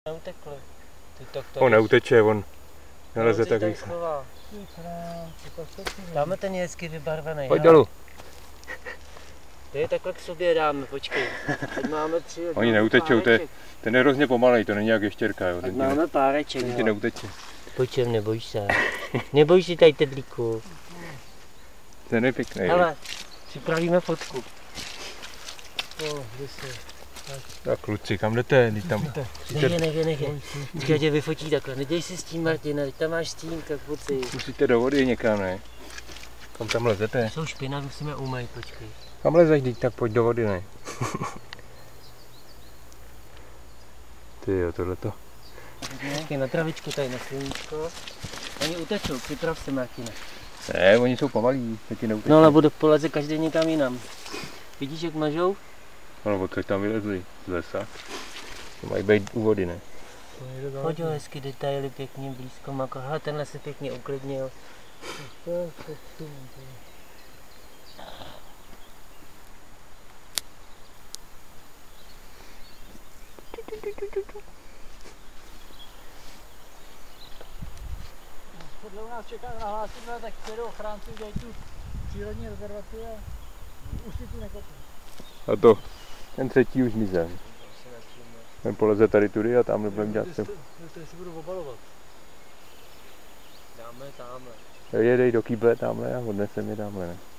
Neutekli. On neuteče, on neleze tak rychle. Dáme ten hezky vybarvený. Pojď dolů. Je takhle k sobě dáme, počkej. Ať máme tři. Oni neutečou, ten je hrozně pomalej, to není jak ještěrka. Jo. Ať máme páreček. Ten ti neuteče. Pojď, nebojíš se. Nebojíš si tady tedlíku. Ten je pěkný. Hele, připravíme fotku. Tak kluci, kam jdete? Nech. Počkej, tě vyfotí takhle. Neděj si s tím, Martina, tam máš stín, tak foci. Musíte do vody někam, ne? Kam tam lezete? Jsou špina, musíme umýt, počkej. Kam lezeš, tak pojď do vody, ne? Ty jo, tohleto. Počkej, na travičku tady, na sluníčko. Oni utečou, připrav se, Martina. Ne, oni jsou pomalí, tak ti neutečou. No ale bude poleze každý někam jinam. Vidíš, jak mažou? No, odkud tam vylezli z lesa. To mají být u vody, ne? Pojď ho hezky detaily pěkně blízko, Mako. Aha, tenhle se pěkně uklidnil. Podle u nás čeká nahlásíme, tak přijedou ochránci, udělají tu přírodní rezervaci a už si tu nekopí. A to, ten třetí už zmizel. Ten poleze tady tudy a tamhle budeme dělat se. To si budu obalovat. Dáme tamhle. Jedej do kýble tamhle a odneseme je tamhle, ne?